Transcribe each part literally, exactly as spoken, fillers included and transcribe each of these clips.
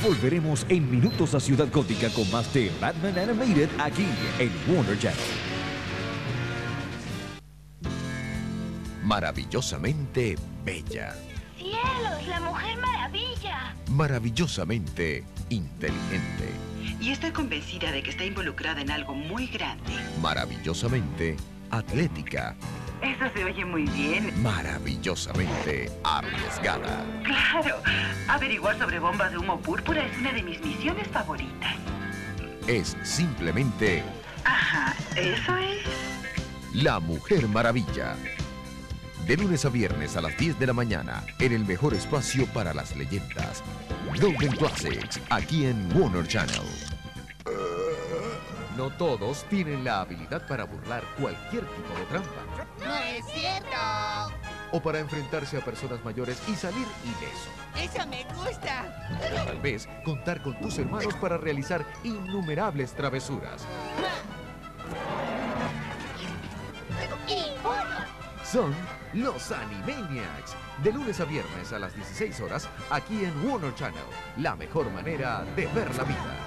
Volveremos en minutos a Ciudad Gótica con más de Batman Animated aquí en Warner Channel. Maravillosamente bella. ¡Cielos, la Mujer Maravilla! Maravillosamente inteligente. Y estoy convencida de que está involucrada en algo muy grande. Maravillosamente atlética. Eso se oye muy bien. Maravillosamente arriesgada. Claro, averiguar sobre bombas de humo púrpura es una de mis misiones favoritas. Es simplemente Ajá, eso es. la Mujer Maravilla. De lunes a viernes a las diez de la mañana, en el mejor espacio para las leyendas. Golden Classics, aquí en Warner Channel. No todos tienen la habilidad para burlar cualquier tipo de trampa. ¡No es cierto! O para enfrentarse a personas mayores y salir ileso. ¡Eso me gusta! O tal vez contar con tus hermanos para realizar innumerables travesuras. ¡Y bueno! Son los Animaniacs. De lunes a viernes a las dieciséis horas, aquí en Warner Channel. La mejor manera de ver la vida.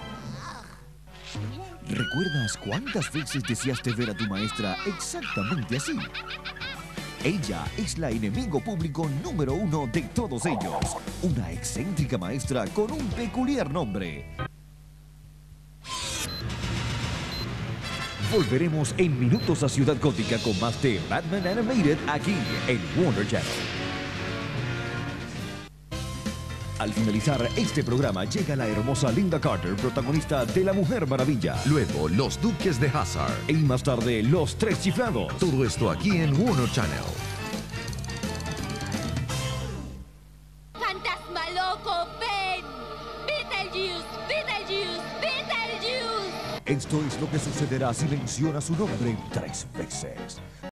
¿Recuerdas cuántas veces deseaste ver a tu maestra exactamente así? Ella es la enemigo público número uno de todos ellos. Una excéntrica maestra con un peculiar nombre. Volveremos en minutos a Ciudad Gótica con más de Batman Animated aquí en Warner Channel. Al finalizar este programa llega la hermosa Linda Carter, protagonista de La Mujer Maravilla. Luego, los Duques de Hazzard. Y más tarde, Los Tres Chiflados. Todo esto aquí en Warner Channel. ¡Fantasma loco, ven! ¡Beetlejuice! ¡Beetlejuice! ¡Beetlejuice! Esto es lo que sucederá si menciona su nombre tres veces.